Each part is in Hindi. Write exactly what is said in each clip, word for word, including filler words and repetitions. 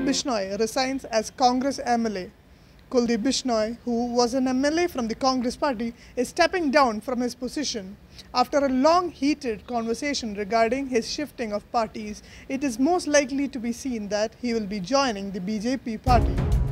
Bishnoi resigns as Congress M L A. Kuldeep Bishnoi, who was an M L A from the Congress party, is stepping down from his position. After a long heated conversation regarding his shifting of parties, it is most likely to be seen that he will be joining the B J P party.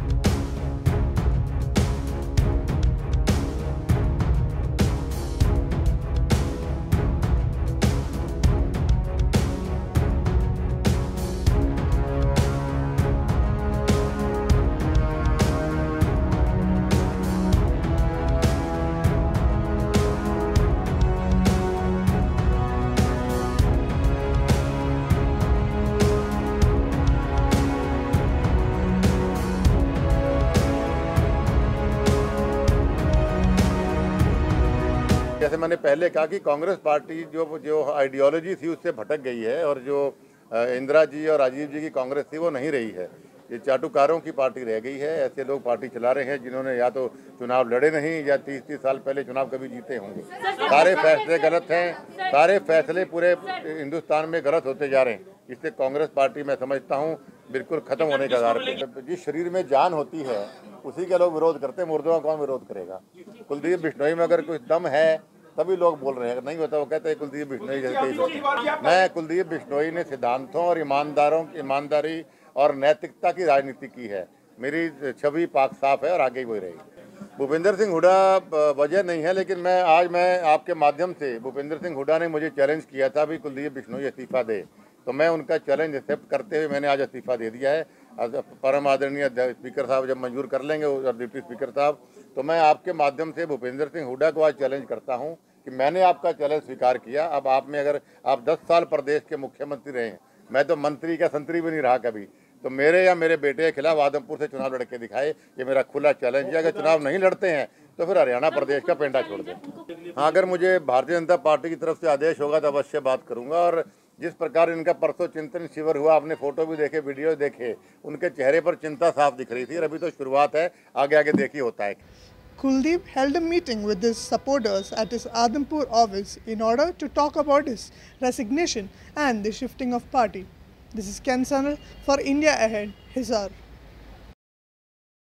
जैसे मैंने पहले कहा कि कांग्रेस पार्टी जो जो आइडियोलॉजी थी उससे भटक गई है और जो इंदिरा जी और राजीव जी की कांग्रेस थी वो नहीं रही है। ये चाटुकारों की पार्टी रह गई है। ऐसे लोग पार्टी चला रहे हैं जिन्होंने या तो चुनाव लड़े नहीं या तीस तीस साल पहले चुनाव कभी जीते होंगे। सारे फैसले गलत हैं, सारे फैसले पूरे हिंदुस्तान में गलत होते जा रहे हैं। इससे कांग्रेस पार्टी मैं समझता हूँ बिल्कुल खत्म होने का आधार पर। जिस शरीर में जान होती है उसी के लोग विरोध करते हैं, मुर्दों का कौन विरोध करेगा। कुलदीप बिश्नोई में अगर कुछ दम है तभी लोग बोल रहे हैं, नहीं होता वो कहते हैं कुलदीप बिश्नोई जैसे। मैं कुलदीप बिश्नोई ने सिद्धांतों और ईमानदारों ईमानदारी और नैतिकता की राजनीति की है। मेरी छवि पाक साफ है और आगे ही वही रहेगी। भूपेंद्र सिंह हुड्डा वजह नहीं है, लेकिन मैं आज मैं आपके माध्यम से, भूपेंद्र सिंह हुड्डा ने मुझे चैलेंज किया था भी कुलदीप बिश्नोई इस्तीफा दे, तो मैं उनका चैलेंज एक्सेप्ट करते हुए मैंने आज इस्तीफा दे दिया है। परम आदरणीय स्पीकर साहब जब मंजूर कर लेंगे और डिप्टी स्पीकर साहब, तो मैं आपके माध्यम से भूपेंद्र सिंह हुड्डा को आज चैलेंज करता हूं कि मैंने आपका चैलेंज स्वीकार किया। अब आप में अगर आप दस साल प्रदेश के मुख्यमंत्री रहे हैं, मैं तो मंत्री का संतरी भी नहीं रहा कभी, तो मेरे या मेरे बेटे के खिलाफ आदमपुर से चुनाव लड़के दिखाए। ये मेरा खुला चैलेंज है। अगर चुनाव नहीं लड़ते हैं तो फिर हरियाणा प्रदेश का पेंडा छोड़ दें। हाँ, अगर मुझे भारतीय जनता पार्टी की तरफ से आदेश होगा तो अवश्य बात करूंगा। और जिस प्रकार इनका परसों चिंतन शिविर हुआ, आपने फोटो भी देखे, वीडियो देखे, उनके चेहरे पर चिंता साफ दिख रही थी। अभी तो शुरुआत है, आगे आगे देखिए होता है। Kuldeep held a meeting with his supporters at his Adampur office in order to talk about his resignation and the shifting of party. This is Ken Sanal for India Ahead, Hisar.